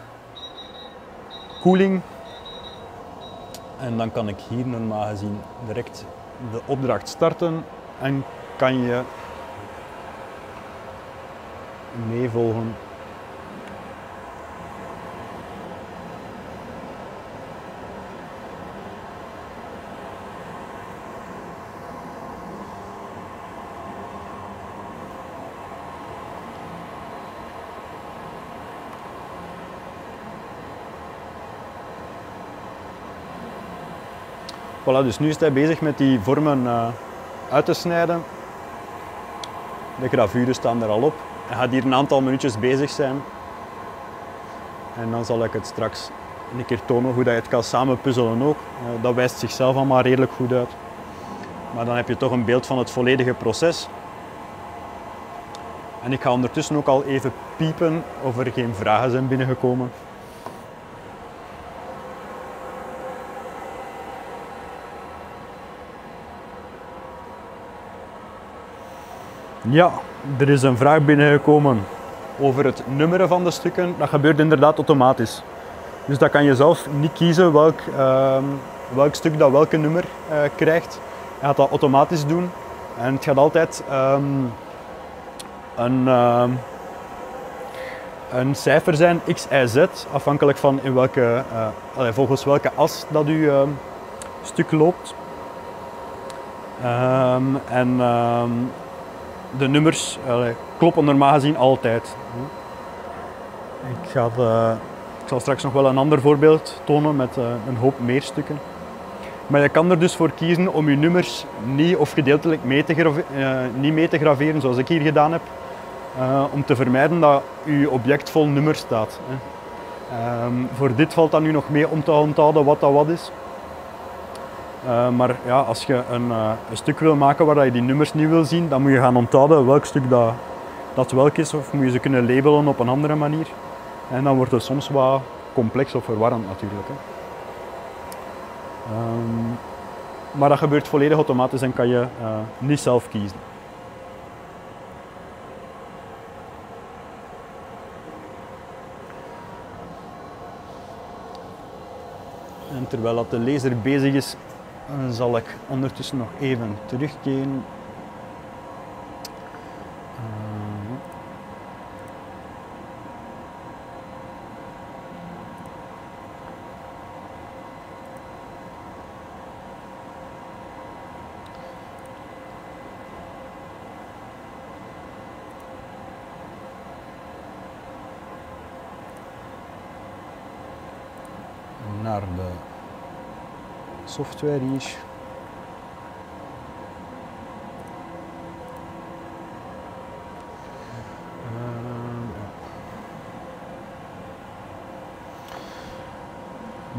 koeling. En dan kan ik hier normaal gezien direct de opdracht starten en kan je meevolgen. Voilà, dus nu is hij bezig met die vormen uh, uit te snijden. De gravures staan er al op. Hij gaat hier een aantal minuutjes bezig zijn. En dan zal ik het straks een keer tonen hoe dat je het kan samen puzzelen ook. Uh, dat wijst zichzelf allemaal redelijk goed uit. Maar dan heb je toch een beeld van het volledige proces. En ik ga ondertussen ook al even piepen of er geen vragen zijn binnengekomen. Ja, er is een vraag binnengekomen over het nummeren van de stukken. Dat gebeurt inderdaad automatisch. Dus dat kan je zelf niet kiezen welk, uh, welk stuk dat welke nummer uh, krijgt. Je gaat dat automatisch doen. En het gaat altijd um, een, uh, een cijfer zijn, x, y, z, afhankelijk van in welke, uh, allez, volgens welke as dat je uh, stuk loopt. Um, en um, de nummers allez, kloppen normaal gezien altijd. Ik, ga de, ik zal straks nog wel een ander voorbeeld tonen met uh, een hoop meer stukken. Maar je kan er dus voor kiezen om je nummers niet of gedeeltelijk mee te, uh, niet mee te graveren, zoals ik hier gedaan heb. Uh, om te vermijden dat je object vol nummers staat. Hè. Um, voor dit valt dan nu nog mee om te onthouden wat dat wat is. Uh, maar ja, als je een, uh, een stuk wil maken waar je die nummers niet wil zien, dan moet je gaan onthouden welk stuk dat, dat welk is, of moet je ze kunnen labelen op een andere manier. En dan wordt het soms wat complex of verwarrend natuurlijk. Hè. Um, maar dat gebeurt volledig automatisch en kan je uh, niet zelf kiezen. En terwijl dat de laser bezig is, zal ik ondertussen nog even terugkeren. Uh, naar de software hier.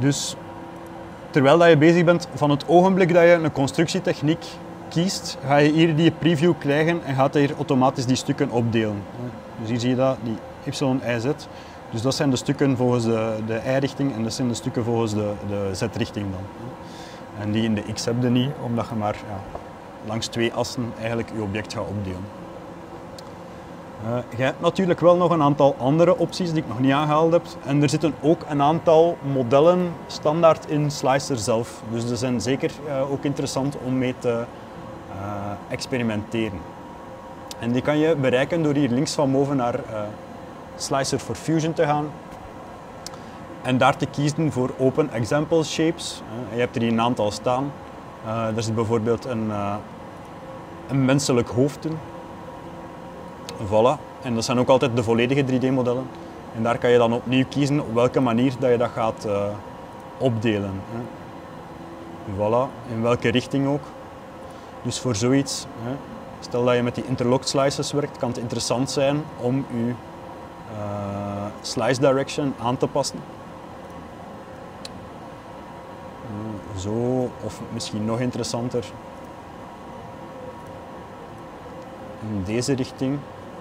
Dus terwijl dat je bezig bent, van het ogenblik dat je een constructietechniek kiest, ga je hier die preview krijgen en gaat hij hier automatisch die stukken opdelen. Dus hier zie je dat, die Y, Y, Z. Dus dat zijn de stukken volgens de, de Y-richting en dat zijn de stukken volgens de, de Z-richting dan. En die in de X heb je niet, omdat je maar ja, langs twee assen eigenlijk je object gaat opdelen. Uh, je hebt natuurlijk wel nog een aantal andere opties die ik nog niet aangehaald heb. En er zitten ook een aantal modellen standaard in Slicer zelf. Dus die zijn zeker uh, ook interessant om mee te uh, experimenteren. En die kan je bereiken door hier links van boven naar uh, Slicer for Fusion te gaan. En daar te kiezen voor Open Example Shapes. Uh, je hebt er hier een aantal staan. Uh, er zit bijvoorbeeld een, uh, een menselijk hoofd in. Voilà. En dat zijn ook altijd de volledige drie D modellen. En daar kan je dan opnieuw kiezen op welke manier dat je dat gaat uh, opdelen. Hè. Voilà, in welke richting ook. Dus voor zoiets, hè, stel dat je met die interlocked slices werkt, kan het interessant zijn om je uh, slice direction aan te passen. Uh, zo, of misschien nog interessanter, in deze richting.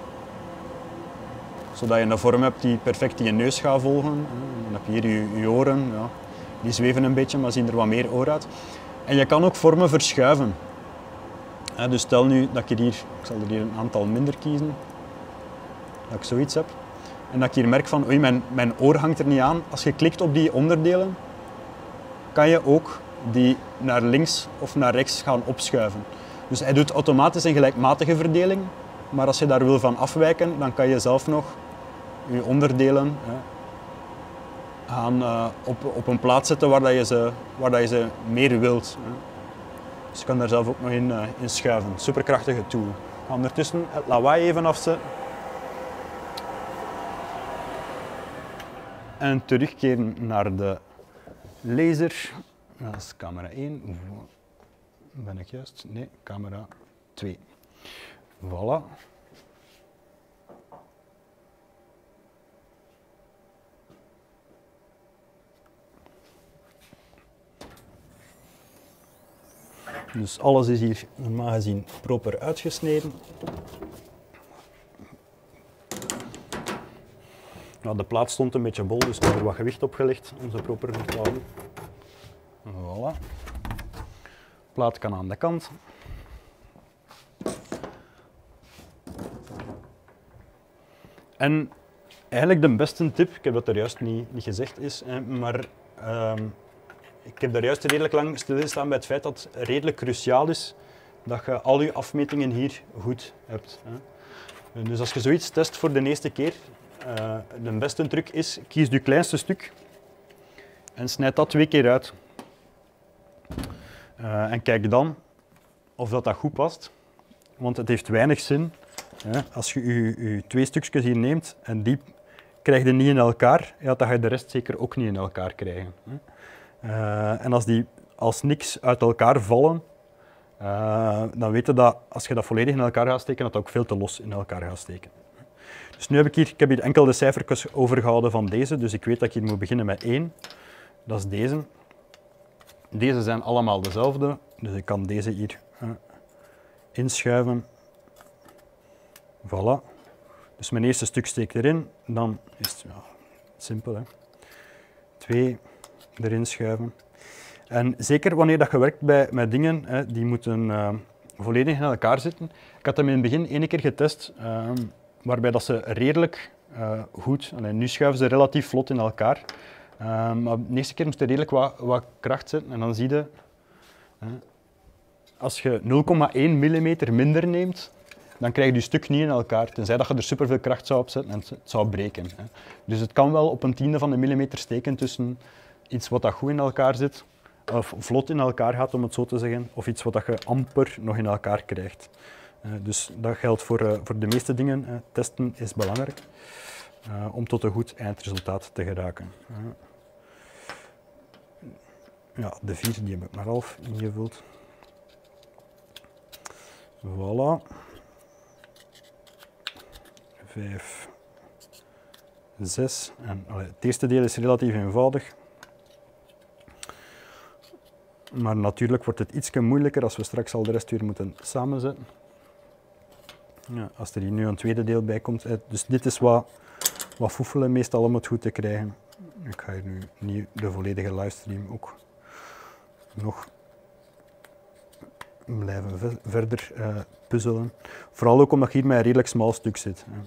Zodat je een vorm hebt die perfect je neus gaat volgen. Dan heb je hier je, je oren, ja. Die zweven een beetje, maar zien er wat meer oor uit. En je kan ook vormen verschuiven. Dus stel nu dat ik hier, ik zal er hier een aantal minder kiezen, dat ik zoiets heb. En dat ik hier merk van, oei, mijn, mijn oor hangt er niet aan. Als je klikt op die onderdelen, kan je ook die naar links of naar rechts gaan opschuiven. Dus hij doet automatisch een gelijkmatige verdeling. Maar als je daar wil van afwijken, dan kan je zelf nog je onderdelen hè, gaan uh, op, op een plaats zetten waar, dat je, ze, waar dat je ze meer wilt. Hè. Dus je kan daar zelf ook nog in, uh, in schuiven. Superkrachtige tool. Ik ga ondertussen het lawaai even afzetten. En terugkeren naar de laser. Dat is camera één. Ben ik juist? Nee, camera twee. Voilà. Dus alles is hier normaal gezien proper uitgesneden. Nou, de plaat stond een beetje bol, dus ik heb er wat gewicht op gelegd om ze proper te houden. Voilà. De plaat kan aan de kant. En eigenlijk de beste tip, ik heb dat er juist niet, niet gezegd, is, maar uh, ik heb daar juist redelijk lang stilgestaan bij het feit dat het redelijk cruciaal is dat je al je afmetingen hier goed hebt. Hè. Dus als je zoiets test voor de eerste keer, uh, de beste truc is, kies je kleinste stuk en snijd dat twee keer uit. Uh, en kijk dan of dat, dat goed past, want het heeft weinig zin. Ja, als je je, je twee stukjes hier neemt en die krijg je niet in elkaar, ja, dan ga je de rest zeker ook niet in elkaar krijgen. Uh, en als die als niks uit elkaar vallen, uh, dan weet je dat als je dat volledig in elkaar gaat steken, dat dat ook veel te los in elkaar gaat steken. Dus nu heb ik hier, ik heb hier enkel de cijfertjes overgehouden van deze, dus ik weet dat ik hier moet beginnen met één. Dat is deze. Deze zijn allemaal dezelfde, dus ik kan deze hier uh, inschuiven. Voilà. Dus mijn eerste stuk steekt erin, dan is het ja, simpel. Hè. Twee erin schuiven. En zeker wanneer dat je werkt bij, met dingen hè, die moeten uh, volledig in elkaar zitten. Ik had hem in het begin één keer getest, uh, waarbij dat ze redelijk uh, goed, allee, nu schuiven ze relatief vlot in elkaar. Uh, maar de eerste keer moest er redelijk wat, wat kracht zetten en dan zie je, uh, als je nul komma één millimeter minder neemt, dan krijg je je stuk niet in elkaar, tenzij dat je er superveel kracht zou opzetten en het zou breken. Hè. Dus het kan wel op een tiende van een millimeter steken tussen iets wat dat goed in elkaar zit, of vlot in elkaar gaat om het zo te zeggen, of iets wat dat je amper nog in elkaar krijgt. Uh, dus dat geldt voor, uh, voor de meeste dingen. Uh, testen is belangrijk uh, om tot een goed eindresultaat te geraken. Uh, ja, de vier die heb ik maar half ingevuld. Voilà. Vijf, zes. En, allee, het eerste deel is relatief eenvoudig. Maar natuurlijk wordt het iets moeilijker als we straks al de rest weer moeten samenzetten. Ja, als er hier nu een tweede deel bij komt. Dus dit is wat, wat foefelen meestal om het goed te krijgen. Ik ga hier nu niet de volledige livestream ook nog blijven ve verder uh, puzzelen. Vooral ook omdat je hier met een redelijk smal stuk zit. Hè.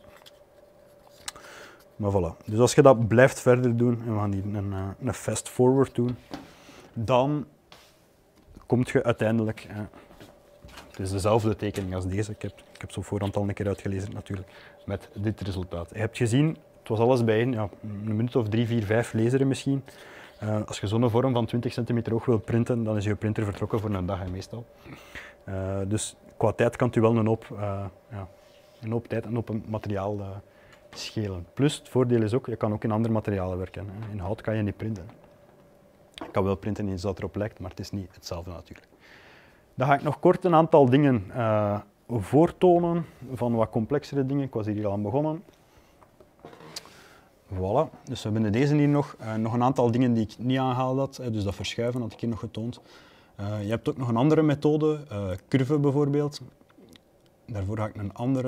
Maar voilà. Dus als je dat blijft verder doen, en we gaan hier een, uh, een fast forward doen, dan kom je uiteindelijk... Uh, het is dezelfde tekening als deze. Ik heb, ik heb ze op voorhand al een keer uitgelezen natuurlijk, met dit resultaat. Je hebt gezien, het was alles bijeen, ja, een minuut of drie, vier, vijf laseren misschien. Uh, als je zo'n vorm van twintig centimeter hoog wil printen, dan is je printer vertrokken voor een dag hè, meestal. Uh, dus qua tijd kan het u wel een hoop, uh, ja, een hoop tijd en een hoop materiaal uh, schelen. Plus, het voordeel is ook, je kan ook in andere materialen werken. Hè. In hout kan je niet printen. Je kan wel printen in iets dat erop lijkt, maar het is niet hetzelfde natuurlijk. Dan ga ik nog kort een aantal dingen uh, voortonen van wat complexere dingen. Ik was hier al aan begonnen. Voilà, dus we hebben deze hier nog. Uh, nog een aantal dingen die ik niet aangehaald had, hè, dus dat verschuiven had ik hier nog getoond. Uh, je hebt ook nog een andere methode, uh, curve bijvoorbeeld. Daarvoor ga ik een andere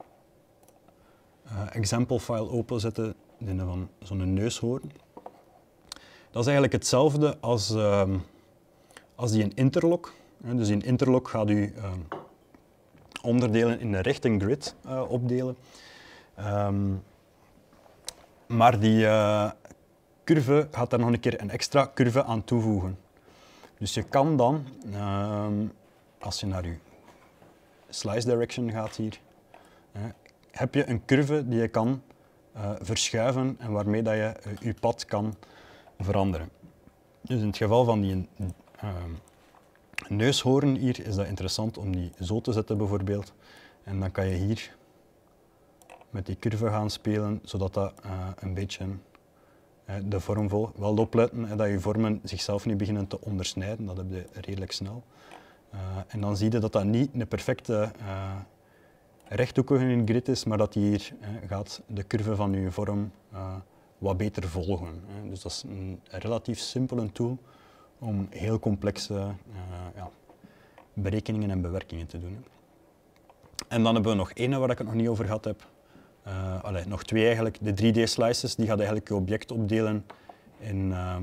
uh, example file openzetten, die van zo'n neushoorn. Dat is eigenlijk hetzelfde als, uh, als die een interlock. Dus in interlock gaat u uh, onderdelen in een rechte grid uh, opdelen. Um, maar die uh, curve gaat daar nog een keer een extra curve aan toevoegen. Dus je kan dan, uh, als je naar je slice direction gaat hier, uh, heb je een curve die je kan uh, verschuiven en waarmee dat je uh, je pad kan veranderen. Dus in het geval van die uh, neushoorn hier is dat interessant om die zo te zetten bijvoorbeeld. En dan kan je hier met die curve gaan spelen, zodat dat uh, een beetje uh, de vorm volgt. Wel opletten uh, dat je vormen zichzelf niet beginnen te ondersnijden, dat heb je redelijk snel. Uh, en dan zie je dat dat niet een perfecte uh, rechthoekige grid is, maar dat die hier uh, gaat de curve van je vorm uh, wat beter volgen. Uh. Dus dat is een relatief simpele tool om heel complexe uh, ja, berekeningen en bewerkingen te doen. Hè. En dan hebben we nog één waar ik het nog niet over gehad heb. Uh, allee, nog twee eigenlijk. De drie D slices, die gaat eigenlijk je object opdelen in, uh,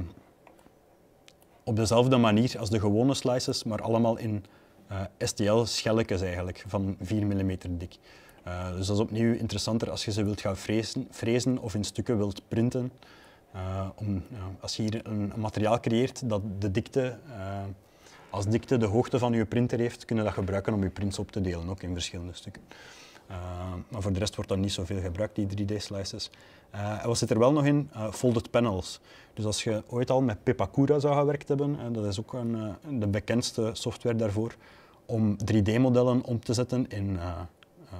op dezelfde manier als de gewone slices, maar allemaal in uh, S T L-schelletjes eigenlijk, van vier millimeter dik. Uh, dus dat is opnieuw interessanter als je ze wilt gaan frezen, frezen of in stukken wilt printen. Uh, om, uh, als je hier een, een materiaal creëert dat de dikte, uh, als dikte de hoogte van je printer heeft, kun je dat gebruiken om je prints op te delen, ook in verschillende stukken. Uh, maar voor de rest wordt dat niet zoveel gebruikt, die drie D slices. Uh, en wat zit er wel nog in? Uh, folded panels. Dus als je ooit al met Pepakura zou gewerkt hebben, uh, dat is ook een, uh, de bekendste software daarvoor, om drie D modellen om te zetten in uh, uh,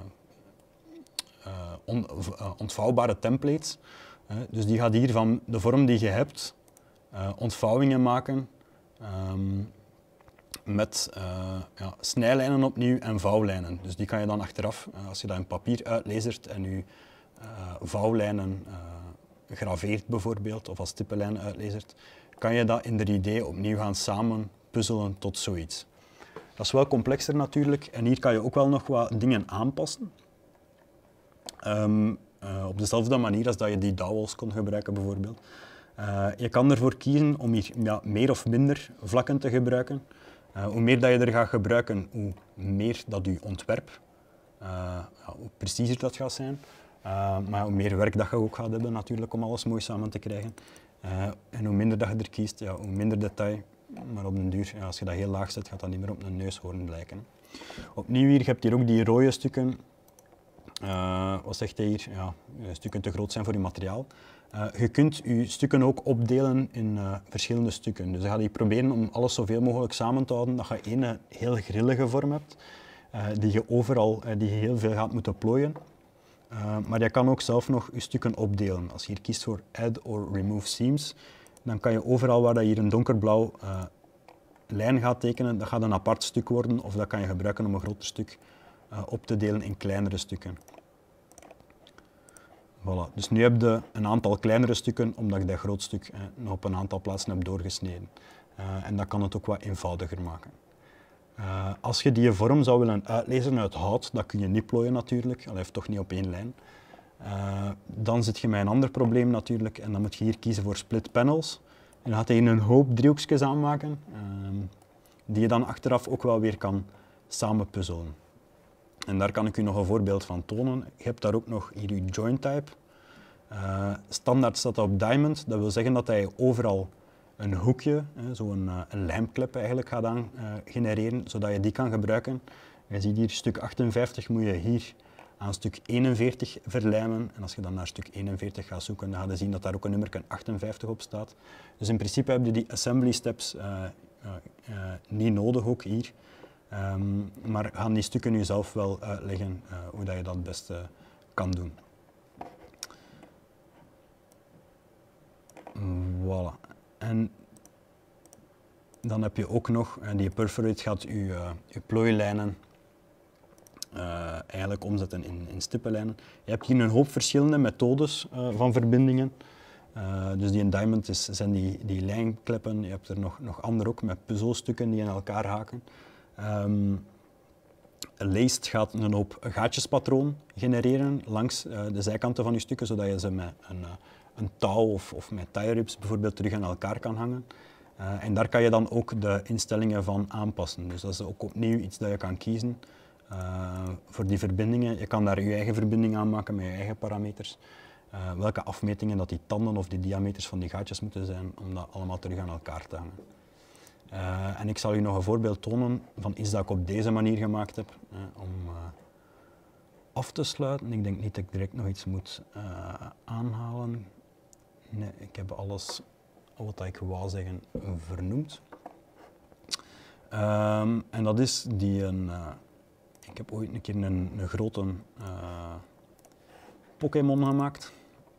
uh, on, uh, ontvouwbare templates. Uh, dus die gaat hier van de vorm die je hebt, uh, ontvouwingen maken, um, met uh, ja, snijlijnen opnieuw en vouwlijnen. Dus die kan je dan achteraf, uh, als je dat in papier uitlezert en je uh, vouwlijnen uh, graveert bijvoorbeeld, of als tippenlijnen uitlezert, kan je dat in drie D opnieuw gaan samen puzzelen tot zoiets. Dat is wel complexer natuurlijk en hier kan je ook wel nog wat dingen aanpassen. Um, uh, op dezelfde manier als dat je die dowels kon gebruiken bijvoorbeeld. Uh, je kan ervoor kiezen om hier ja, meer of minder vlakken te gebruiken. Uh, hoe meer dat je er gaat gebruiken, hoe meer dat je ontwerp, uh, ja, hoe preciezer dat gaat zijn. Uh, maar hoe meer werk dat je ook gaat hebben natuurlijk om alles mooi samen te krijgen. Uh, en hoe minder dat je er kiest, ja, hoe minder detail. Maar op den duur, ja, als je dat heel laag zet, gaat dat niet meer op een neushoorn lijken. Opnieuw hier, je hebt hier ook die rode stukken. Uh, wat zegt hij hier? Ja, stukken te groot zijn voor je materiaal. Uh, je kunt je stukken ook opdelen in uh, verschillende stukken. Dus je gaat hier proberen om alles zoveel mogelijk samen te houden, dat je één heel grillige vorm hebt, uh, die je overal uh, die je heel veel gaat moeten plooien. Uh, maar je kan ook zelf nog je stukken opdelen. Als je hier kiest voor Add or Remove Seams, dan kan je overal waar je hier een donkerblauw uh, lijn gaat tekenen, dat gaat een apart stuk worden, of dat kan je gebruiken om een groter stuk uh, op te delen in kleinere stukken. Voilà. Dus nu heb je een aantal kleinere stukken, omdat ik dat groot stuk eh, nog op een aantal plaatsen heb doorgesneden. Uh, en dat kan het ook wat eenvoudiger maken. Uh, als je die vorm zou willen uitlezen uit hout, dat kun je niet plooien natuurlijk, dat heeft toch niet op één lijn. Uh, dan zit je met een ander probleem natuurlijk en dan moet je hier kiezen voor split panels. En dan gaat hij een hoop driehoekjes aanmaken, uh, die je dan achteraf ook wel weer kan samen puzzelen. En daar kan ik u nog een voorbeeld van tonen. Je hebt daar ook nog hier je joint type. Uh, standaard staat dat op diamond, dat wil zeggen dat hij overal een hoekje, zo'n uh, een lijmklep eigenlijk gaat aan uh, genereren, zodat je die kan gebruiken. Je ziet hier stuk achtenvijftig moet je hier aan stuk eenenveertig verlijmen. En als je dan naar stuk eenenveertig gaat zoeken, dan ga je zien dat daar ook een nummer achtenvijftig op staat. Dus in principe heb je die assembly steps uh, uh, uh, niet nodig ook hier. Um, maar gaan die stukken nu zelf wel uitleggen uh, hoe dat je dat het beste kan doen. Voilà. En dan heb je ook nog, uh, die perforate gaat je, uh, je plooilijnen uh, eigenlijk omzetten in, in stippenlijnen. Je hebt hier een hoop verschillende methodes uh, van verbindingen. Uh, dus die in diamond is, zijn die, die lijnkleppen. Je hebt er nog, nog andere ook met puzzelstukken die in elkaar haken. Um, Laced gaat een hoop gaatjespatroon genereren langs uh, de zijkanten van je stukken, zodat je ze met een, uh, een touw of, of met tie rips bijvoorbeeld terug aan elkaar kan hangen. Uh, en daar kan je dan ook de instellingen van aanpassen. Dus dat is ook opnieuw iets dat je kan kiezen uh, voor die verbindingen. Je kan daar je eigen verbinding aanmaken met je eigen parameters. Uh, welke afmetingen dat die tanden of die diameters van die gaatjes moeten zijn om dat allemaal terug aan elkaar te hangen. Uh, en ik zal u nog een voorbeeld tonen van iets dat ik op deze manier gemaakt heb uh, om uh, af te sluiten. Ik denk niet dat ik direct nog iets moet uh, aanhalen. Nee, ik heb alles wat ik wou zeggen vernoemd. Um, en dat is die een. Uh, ik heb ooit een keer een, een grote uh, Pokémon gemaakt.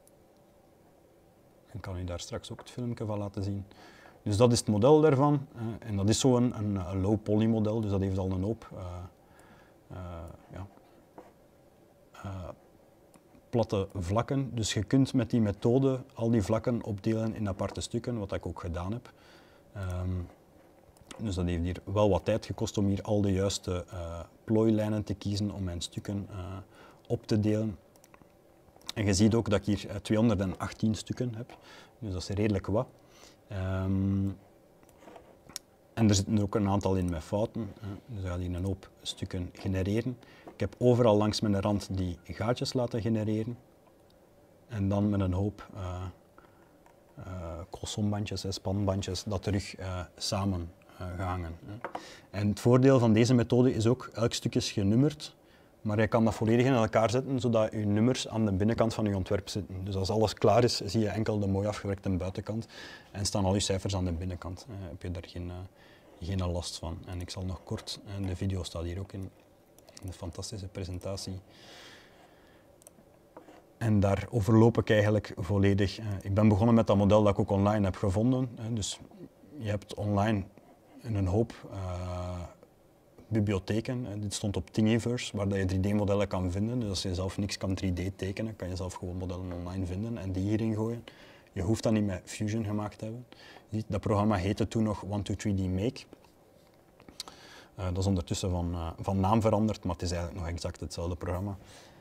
Ik kan u daar straks ook het filmpje van laten zien. Dus dat is het model daarvan. Uh, en dat is zo'n een, een low poly model, dus dat heeft al een hoop uh, uh, ja, uh, platte vlakken. Dus je kunt met die methode al die vlakken opdelen in aparte stukken, wat ik ook gedaan heb. Um, dus dat heeft hier wel wat tijd gekost om hier al de juiste uh, plooilijnen te kiezen om mijn stukken uh, op te delen. En je ziet ook dat ik hier uh, tweehonderdachttien stukken heb, dus dat is redelijk wat. Um, en er zitten er ook een aantal in met fouten, hè. Dus ik ga hier een hoop stukken genereren. Ik heb overal langs mijn rand die gaatjes laten genereren. En dan met een hoop uh, uh, colsonbandjes, spanbandjes, dat terug uh, samen uh, gehangen. Hè. En het voordeel van deze methode is ook, elk stuk is genummerd. Maar je kan dat volledig in elkaar zetten, zodat je nummers aan de binnenkant van je ontwerp zitten. Dus als alles klaar is, zie je enkel de mooi afgewerkte buitenkant en staan al je cijfers aan de binnenkant. Uh, heb je daar geen, uh, geen last van. En ik zal nog kort, en de video staat hier ook in, in de fantastische presentatie. En daar overloop ik eigenlijk volledig. Uh, ik ben begonnen met dat model dat ik ook online heb gevonden. Uh, dus je hebt online een hoop uh, bibliotheken. Uh, dit stond op Thingiverse, waar je drie D modellen kan vinden. Dus als je zelf niks kan drie D tekenen, kan je zelf gewoon modellen online vinden en die hierin gooien. Je hoeft dat niet met Fusion gemaakt te hebben. Dat programma heette toen nog one two three D Make. Uh, dat is ondertussen van, uh, van naam veranderd, maar het is eigenlijk nog exact hetzelfde programma.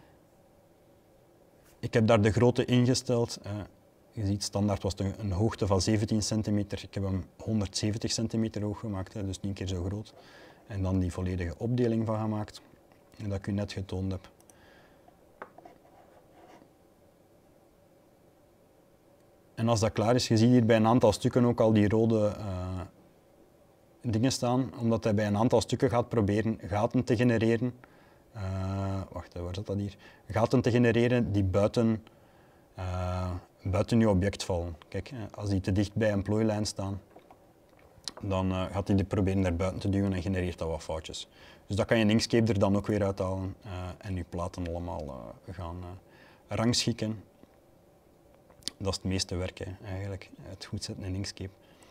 Ik heb daar de grootte ingesteld. Uh, je ziet, standaard was het een hoogte van zeventien centimeter. Ik heb hem honderdzeventig centimeter hoog gemaakt, hè, dus tien keer zo groot. En dan die volledige opdeling van gemaakt, dat ik u net getoond heb. En als dat klaar is, je ziet hier bij een aantal stukken ook al die rode uh, dingen staan, omdat hij bij een aantal stukken gaat proberen gaten te genereren. Uh, wacht, waar zat dat hier? Gaten te genereren die buiten, uh, buiten je object vallen. Kijk, als die te dicht bij een plooilijn staan, dan uh, gaat hij die proberen naar buiten te duwen en genereert dat wat foutjes. Dus dat kan je in Inkscape er dan ook weer uithalen uh, en je platen allemaal uh, gaan uh, rangschikken. Dat is het meeste werk, hè, eigenlijk, het goed zetten in Inkscape.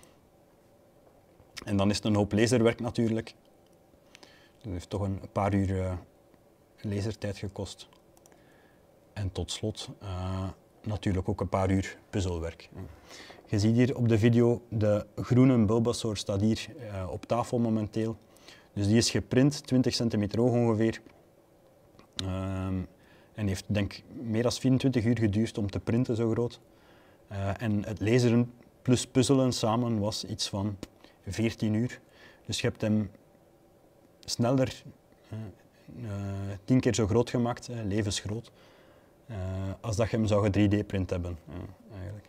En dan is het een hoop laserwerk natuurlijk. Dat heeft toch een paar uur uh, lasertijd gekost. En tot slot uh, natuurlijk ook een paar uur puzzelwerk. Je ziet hier op de video, de groene Bulbasaur staat hier uh, op tafel momenteel. Dus die is geprint, twintig centimeter hoog ongeveer. Um, en heeft denk ik meer dan vierentwintig uur geduurd om te printen, zo groot. Uh, en het laseren plus puzzelen samen was iets van veertien uur. Dus je hebt hem sneller, uh, uh, tien keer zo groot gemaakt, uh, levensgroot, uh, als dat je hem zou drie D print hebben. Uh, eigenlijk.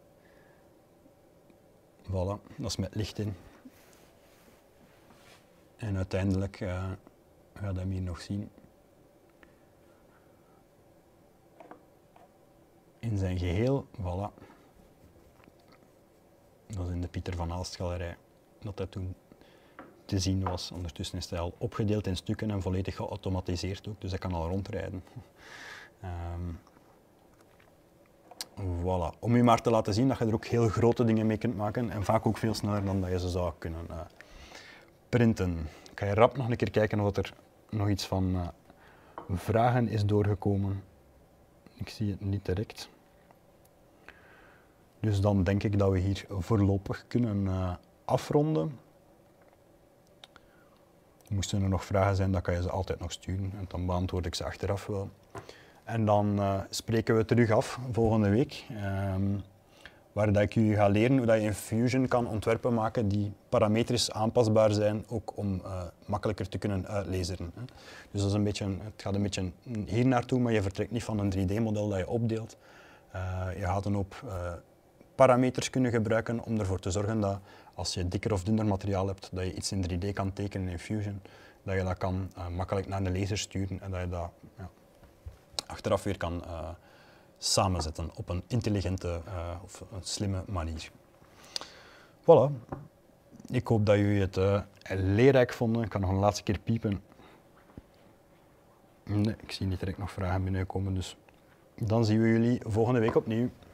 Voilà, dat is met licht in. En uiteindelijk uh, ga je hem hier nog zien. In zijn geheel, voilà. Dat is in de Pieter van Aalst galerij dat dat toen te zien was. Ondertussen is hij al opgedeeld in stukken en volledig geautomatiseerd ook, dus hij kan al rondrijden. Um, voilà. Om je maar te laten zien dat je er ook heel grote dingen mee kunt maken en vaak ook veel sneller dan dat je ze zou kunnen uh, printen. Ik ga je rap nog een keer kijken of er nog iets van uh, vragen is doorgekomen. Ik zie het niet direct. Dus dan denk ik dat we hier voorlopig kunnen uh, afronden. Moesten er nog vragen zijn, dan kan je ze altijd nog sturen en dan beantwoord ik ze achteraf wel. En dan uh, spreken we terug af volgende week, um, waar dat ik jullie ga leren hoe dat je in Fusion kan ontwerpen maken die parametrisch aanpasbaar zijn, ook om uh, makkelijker te kunnen uitlezen. Hè. Dus dat is een beetje, het gaat een beetje hier naartoe, maar je vertrekt niet van een drie D model dat je opdeelt. Uh, je gaat een hoop uh, parameters kunnen gebruiken om ervoor te zorgen dat als je dikker of dunner materiaal hebt, dat je iets in drie D kan tekenen in Fusion, dat je dat kan uh, makkelijk naar de laser sturen en dat je dat ja, achteraf weer kan uh, samenzetten op een intelligente uh, of een slimme manier. Voilà. Ik hoop dat jullie het uh, leerrijk vonden. Ik kan nog een laatste keer piepen. Nee, ik zie niet direct nog vragen binnenkomen, dus dan zien we jullie volgende week opnieuw.